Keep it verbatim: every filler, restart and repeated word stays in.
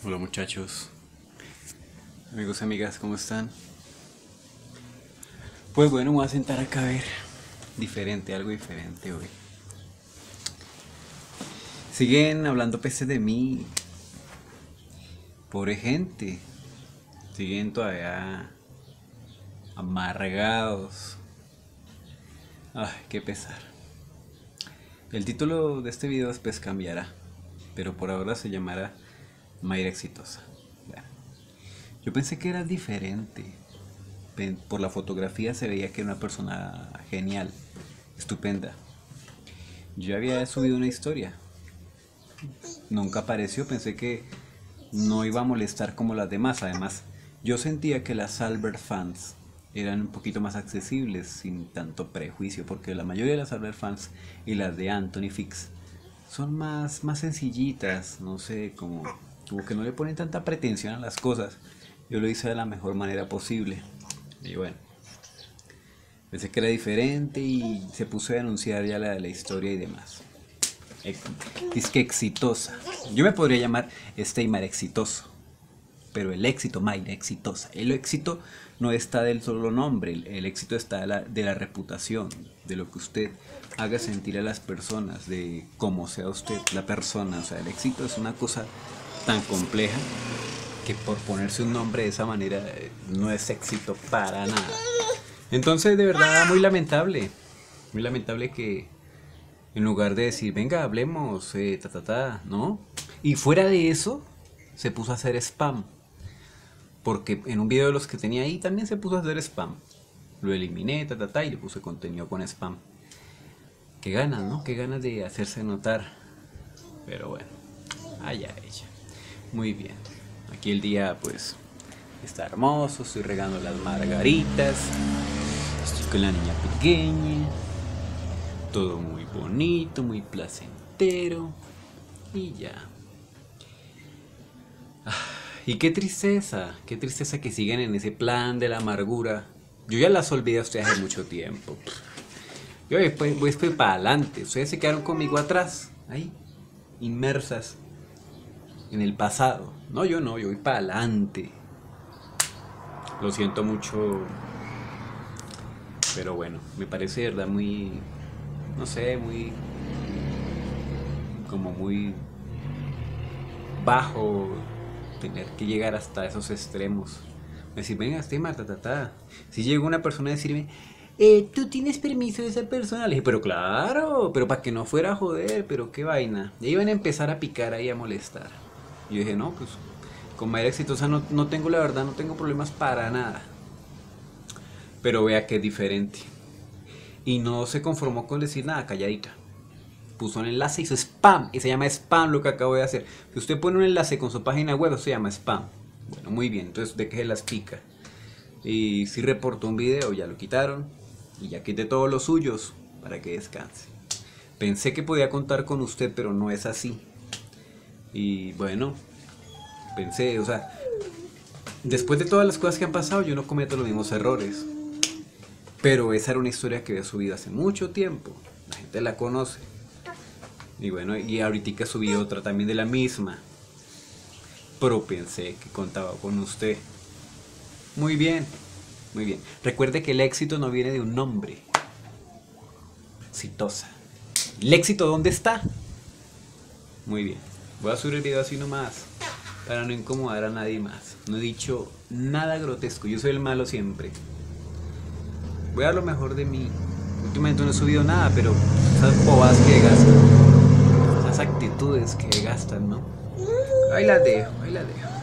Hola muchachos, amigos y amigas, ¿cómo están? Pues bueno, me voy a sentar acá a ver diferente, algo diferente hoy. Siguen hablando peces de mí, pobre gente, siguen todavía amargados. Ay, qué pesar. El título de este video después cambiará, pero por ahora se llamará Mayra Exitosa. Bueno, yo pensé que era diferente. Por la fotografía se veía que era una persona genial, estupenda. Yo había subido una historia. Nunca apareció, pensé que no iba a molestar como las demás. Además, yo sentía que las Albert fans eran un poquito más accesibles, sin tanto prejuicio, porque la mayoría de las Albert fans y las de Anthony Fix son más, más sencillitas, no sé, como, como que no le ponen tanta pretensión a las cosas. Yo lo hice de la mejor manera posible. Y bueno, pensé que era diferente y se puso a denunciar ya la, la historia y demás. Es que exitosa. Yo me podría llamar Steimar exitoso, pero el éxito, Mayra exitosa. El éxito no está del solo nombre, el, el éxito está de la, de la reputación, de lo que usted haga sentir a las personas, de cómo sea usted la persona. O sea, el éxito es una cosa tan compleja que por ponerse un nombre de esa manera no es éxito para nada. Entonces, de verdad, muy lamentable. Muy lamentable que en lugar de decir, venga, hablemos, eh, ta, ta, ta, ¿no? Y fuera de eso, se puso a hacer spam. Porque en un video de los que tenía ahí también se puso a hacer spam. Lo eliminé, ta, ta, ta, y le puse contenido con spam. Qué ganas, ¿no? Qué ganas de hacerse notar. Pero bueno, allá ella. Muy bien. Aquí el día pues está hermoso, estoy regando las margaritas, estoy con la niña pequeña, todo muy bonito, muy placentero y ya. Y qué tristeza, qué tristeza que siguen en ese plan de la amargura. Yo ya las olvidé a ustedes hace mucho tiempo. Yo después voy después para adelante, ustedes se quedaron conmigo atrás, ahí, inmersas en el pasado. No, yo no, yo voy para adelante. Lo siento mucho, pero bueno, me parece de verdad muy, no sé, muy, como muy bajo tener que llegar hasta esos extremos. Decir, venga, estoy Marta, ta, ta. Si llegó una persona a decirme, eh, tú tienes permiso de esa persona, le dije, pero claro, pero para que no fuera a joder, pero qué vaina. Y iban a empezar a picar ahí, a molestar. Y yo dije, no, pues con Mayra Exitosa no, no tengo, la verdad, no tengo problemas para nada. Pero vea que es diferente. Y no se conformó con decir nada, calladita. Puso un enlace, hizo spam. Y se llama spam lo que acabo de hacer. Si usted pone un enlace con su página web, eso se llama spam. Bueno, muy bien, entonces de qué se las pica. Y si reportó un video, ya lo quitaron. Y ya quité todos los suyos para que descanse. Pensé que podía contar con usted, pero no es así. Y bueno, pensé, o sea, después de todas las cosas que han pasado, yo no cometo los mismos errores. Pero esa era una historia que había subido hace mucho tiempo. La gente la conoce. Y bueno, y ahorita subí otra también de la misma. Pero pensé que contaba con usted. Muy bien, muy bien. Recuerde que el éxito no viene de un nombre. Exitosa. ¿El éxito dónde está? Muy bien. Voy a subir el video así nomás, para no incomodar a nadie más. No he dicho nada grotesco, yo soy el malo siempre. Voy a dar lo mejor de mí. Últimamente no he subido nada, pero esas bobadas que gastan, esas actitudes que gastan, ¿no? Ahí las dejo, ahí las dejo.